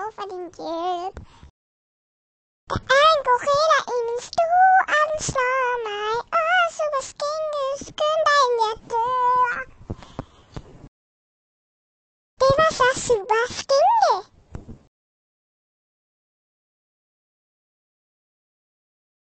for din hjælp. Der er en gorilla i min stue, og den slår mig. Super skinke, skynd dig, inden jeg dør. Det var så super